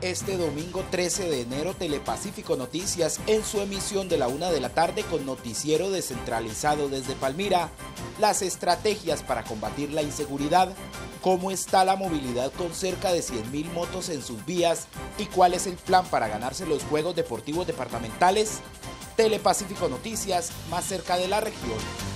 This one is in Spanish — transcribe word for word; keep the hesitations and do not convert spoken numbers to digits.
Este domingo trece de enero, Telepacífico Noticias, en su emisión de la una de la tarde con noticiero descentralizado desde Palmira, las estrategias para combatir la inseguridad, cómo está la movilidad con cerca de cien mil motos en sus vías y cuál es el plan para ganarse los Juegos Deportivos Departamentales. Telepacífico Noticias, más cerca de la región.